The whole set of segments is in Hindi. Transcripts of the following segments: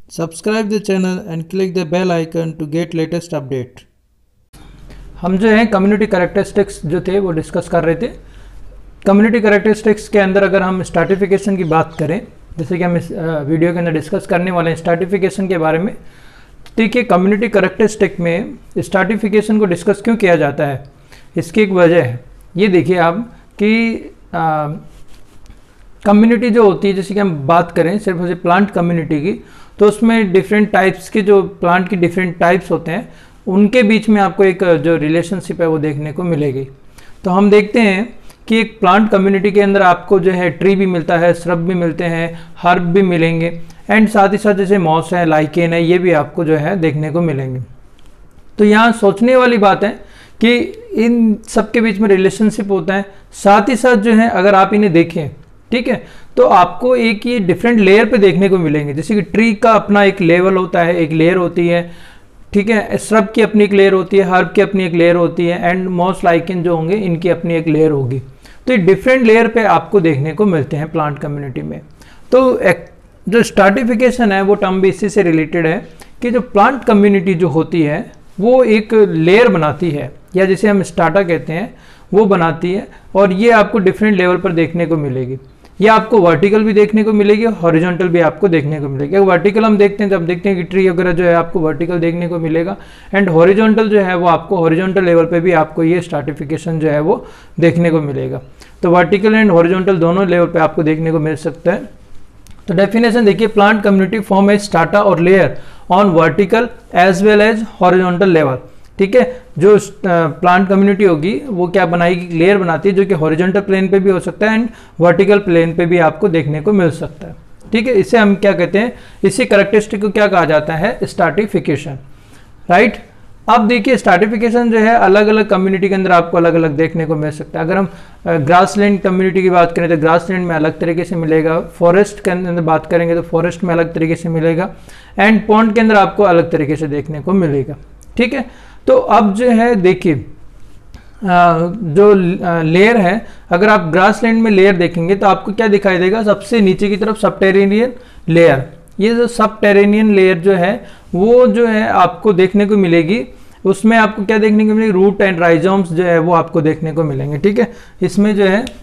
Subscribe the channel and click the bell icon to get latest update. हम जो है कम्युनिटी कैरेक्टरिस्टिक्स जो थे वो डिस्कस कर रहे थे। कम्युनिटी कैरेक्टरिस्टिक्स के अंदर अगर हम स्ट्रैटिफिकेशन की बात करें, जैसे कि हम इस वीडियो के अंदर डिस्कस करने वाले हैं स्ट्रैटिफिकेशन के बारे में। देखिए, कम्युनिटी कैरेक्टरिस्टिक में स्ट्रैटिफिकेशन को डिस्कस क्यों किया जाता है, इसकी एक वजह है। ये देखिए आप कि कम्युनिटी जो होती है, जैसे कि हम बात करें सिर्फ उसे प्लांट कम्युनिटी की, तो उसमें डिफरेंट टाइप्स के जो प्लांट की डिफरेंट टाइप्स होते हैं उनके बीच में आपको एक जो रिलेशनशिप है वो देखने को मिलेगी। तो हम देखते हैं कि एक प्लांट कम्युनिटी के अंदर आपको जो है ट्री भी मिलता है, श्रब भी मिलते हैं, हर्ब भी मिलेंगे, एंड साथ ही साथ जैसे मॉस है, लाइकेन है, ये भी आपको जो है देखने को मिलेंगे। तो यहाँ सोचने वाली बात है कि इन सब के बीच में रिलेशनशिप होता है। साथ ही साथ जो है अगर आप इन्हें देखें, ठीक है, तो आपको एक ये डिफरेंट लेयर पे देखने को मिलेंगे। जैसे कि ट्री का अपना एक लेवल होता है, एक लेयर होती है, ठीक है, श्रब की अपनी एक लेयर होती है, हर्ब की अपनी एक लेयर होती है, एंड मॉस लाइकेन जो होंगे इनकी अपनी एक लेयर होगी। तो ये डिफरेंट लेयर पे आपको देखने को मिलते हैं प्लांट कम्युनिटी में। तो एक जो स्ट्रैटिफिकेशन है वो टर्म भी इसी से रिलेटेड है कि जो प्लांट कम्युनिटी जो होती है वो एक लेयर बनाती है, या जिसे हम स्ट्राटा कहते हैं वो बनाती है, और ये आपको डिफरेंट लेवल पर देखने को मिलेगी। ये आपको वर्टिकल भी देखने को मिलेगी, हॉरिजॉन्टल भी आपको देखने को मिलेगी। वर्टिकल हम देखते हैं जब देखते हैं कि ट्री वगैरह जो है आपको वर्टिकल देखने को मिलेगा, एंड हॉरिजॉन्टल जो है वो आपको हॉरिजॉन्टल लेवल पे भी आपको ये स्ट्रैटिफिकेशन जो है वो देखने को मिलेगा। तो वर्टिकल एंड हॉरिजॉन्टल दोनों लेवल पे आपको देखने को मिल सकता है। तो डेफिनेशन देखिए, plant community form a strata और layer on vertical as well as horizontal level. ठीक है, जो प्लांट कम्युनिटी होगी वो क्या बनाएगी, लेयर बनाती है, जो कि हॉरिजॉन्टल प्लेन पे भी हो सकता है एंड वर्टिकल प्लेन पे भी आपको देखने को मिल सकता है। ठीक है, इसे हम क्या कहते हैं, इसी कैरेक्टरिस्टिक को क्या कहा जाता है, स्ट्रैटिफिकेशन। राइट, अब देखिए स्ट्रैटिफिकेशन जो है अलग अलग कम्युनिटी के अंदर आपको अलग अलग देखने को मिल सकता है। अगर हम ग्रासलैंड कम्युनिटी की बात करें तो ग्रासलैंड में अलग तरीके से मिलेगा, फॉरेस्ट के अंदर बात करेंगे तो फॉरेस्ट में अलग तरीके से मिलेगा, एंड पॉन्ड के अंदर आपको अलग तरीके से देखने को मिलेगा। ठीक है, तो अब जो है देखिए जो लेयर है, अगर आप ग्रासलैंड में लेयर देखेंगे तो आपको क्या दिखाई देगा, सबसे नीचे की तरफ सबटेरेनियन लेयर। ये जो सबटेरेनियन लेयर जो है वो जो है आपको देखने को मिलेगी। उसमें आपको क्या देखने को मिलेगी, रूट एंड राइजोम्स जो है वो आपको देखने को मिलेंगे। ठीक है, इसमें जो है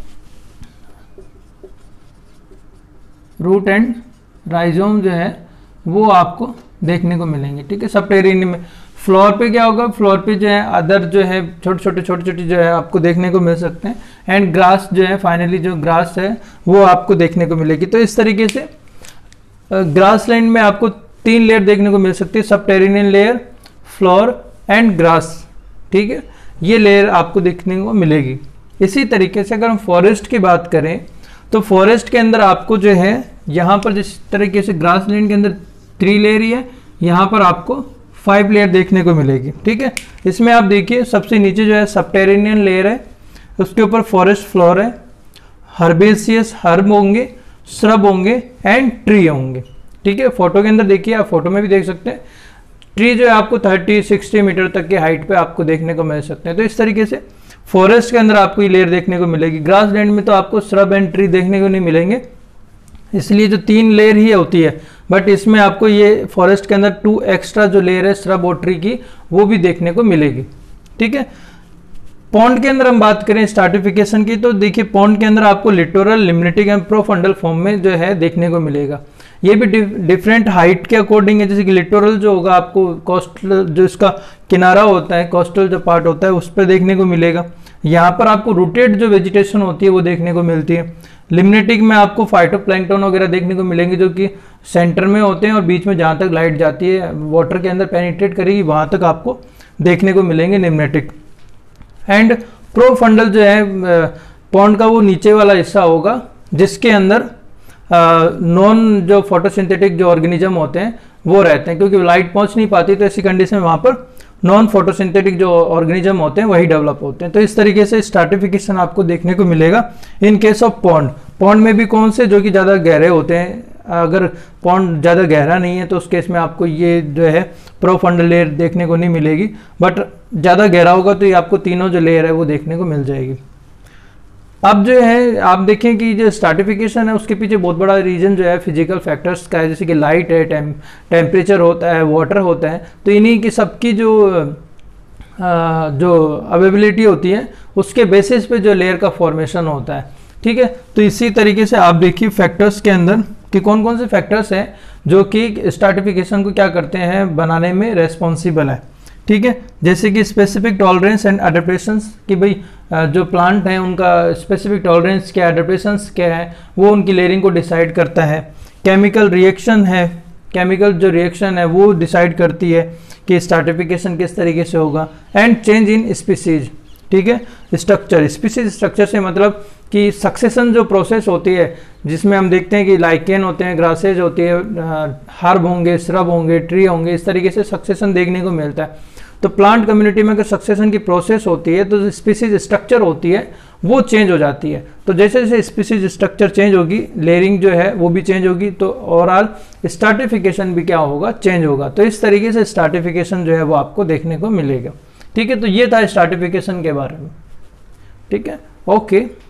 रूट एंड राइजोम जो है वो आपको देखने को मिलेंगे। ठीक है, सबटेरेनियन में फ्लोर पे क्या होगा, फ्लोर पे जो है अदर जो है छोटे छोटे जो है आपको देखने को मिल सकते हैं, एंड ग्रास जो है फाइनली जो ग्रास है वो आपको देखने को मिलेगी। तो इस तरीके से ग्रासलैंड में आपको 3 लेयर देखने को मिल सकती है, subterranean layer, floor and grass. ठीक है, ये लेयर आपको देखने को मिलेगी। इसी तरीके से अगर हम फॉरेस्ट की बात करें तो फॉरेस्ट के अंदर आपको जो है यहाँ पर जिस तरीके से ग्रासलैंड के अंदर 3 लेयर ही है, यहाँ पर आपको 5 लेयर देखने को मिलेगी। ठीक है, इसमें आप देखिए सबसे नीचे जो है सबटेरेनियन लेयर है, उसके ऊपर फॉरेस्ट फ्लोर है, हर्बेसियस हर्ब होंगे, श्रब होंगे एंड ट्री होंगे। ठीक है, फोटो के अंदर देखिए, आप फोटो में भी देख सकते हैं ट्री जो है आपको 30-60 मीटर तक की हाइट पे आपको देखने को मिल सकते हैं। तो इस तरीके से फॉरेस्ट के अंदर आपको ये लेयर देखने को मिलेगी। ग्रासलैंड में तो आपको श्रब एंड ट्री देखने को नहीं मिलेंगे, इसलिए जो 3 लेयर ही होती है, बट इसमें आपको ये फॉरेस्ट के अंदर 2 एक्स्ट्रा जो लेयर है श्रब और ट्री की वो भी देखने को मिलेगी। ठीक है, पॉन्ड के अंदर हम बात करें स्ट्रैटिफिकेशन की, तो देखिए पॉन्ड के अंदर आपको littoral, limnetic and profundal form में जो है देखने को मिलेगा। ये भी डिफरेंट हाइट के अकॉर्डिंग है। जैसे कि लिटोरल जो होगा आपको कोस्टल जो इसका किनारा होता है, कोस्टल जो पार्ट होता है उस पर देखने को मिलेगा। यहाँ पर आपको रूटेड जो वेजिटेशन होती है वो देखने को मिलती है। लिम्नेटिक में आपको फाइटोप्लैंक्टन वगैरह देखने को मिलेंगे जो कि सेंटर में होते हैं, और बीच में जहाँ तक लाइट जाती है वाटर के अंदर पेनिट्रेट करेगी वहाँ तक आपको देखने को मिलेंगे लिम्नेटिक। एंड प्रोफंडल जो है पॉन्ड का वो नीचे वाला हिस्सा होगा जिसके अंदर नॉन जो फोटोसिंथेटिक जो ऑर्गेनिज्म होते हैं वो रहते हैं, क्योंकि लाइट पहुंच नहीं पाती, तो ऐसी कंडीशन में वहाँ पर नॉन फोटोसिंथेटिक जो ऑर्गेनिज्म होते हैं वही डेवलप होते हैं। तो इस तरीके से स्ट्रैटिफिकेशन आपको देखने को मिलेगा in case of pond. Pond में भी कौन से, जो कि ज़्यादा गहरे होते हैं। अगर पॉन्ड ज़्यादा गहरा नहीं है तो उस केस में आपको ये जो है प्रोफंडल लेयर देखने को नहीं मिलेगी, बट ज़्यादा गहरा होगा तो ये आपको तीनों जो लेयर है वो देखने को मिल जाएगी। अब जो है आप देखें कि जो स्ट्रैटिफिकेशन है उसके पीछे बहुत बड़ा रीजन जो है फिजिकल फैक्टर्स का है, जैसे कि लाइट है, टेम्परेचर होता है, वाटर होता है। तो इन्हीं की सबकी जो अवेबिलिटी होती है उसके बेसिस पे जो लेयर का फॉर्मेशन होता है। ठीक है, तो इसी तरीके से आप देखिए फैक्टर्स के अंदर कि कौन कौन से फैक्टर्स हैं जो कि स्ट्रैटिफिकेशन को क्या करते हैं बनाने में रेस्पॉन्सिबल है। ठीक है, जैसे कि स्पेसिफिक टॉलरेंस एंड एडेप्टेशंस, कि भाई जो प्लांट है उनका स्पेसिफिक टॉलरेंस क्या, एडेप्टेशंस क्या है, वो उनकी लेयरिंग को डिसाइड करता है। केमिकल रिएक्शन है, केमिकल जो रिएक्शन है वो डिसाइड करती है कि स्ट्रैटिफिकेशन किस तरीके से होगा। एंड चेंज इन स्पीसीज, ठीक है, स्ट्रक्चर, स्पीसीज स्ट्रक्चर से मतलब कि सक्सेशन जो प्रोसेस होती है जिसमें हम देखते हैं कि लाइकेन होते हैं, ग्रासेज होती है, हर्ब होंगे, श्रब होंगे, ट्री होंगे, इस तरीके से सक्सेशन देखने को मिलता है। तो प्लांट कम्युनिटी में अगर सक्सेशन की प्रोसेस होती है तो जो स्पीसीज स्ट्रक्चर होती है वो चेंज हो जाती है। तो जैसे जैसे स्पीसीज स्ट्रक्चर चेंज होगी, लेयरिंग जो है वो भी चेंज होगी, तो ओवरऑल स्ट्रैटिफिकेशन भी क्या होगा, चेंज होगा। तो इस तरीके से स्ट्रैटिफिकेशन जो है वो आपको देखने को मिलेगा। ठीक है, तो ये था स्ट्रैटिफिकेशन के बारे में। ठीक है, ओके।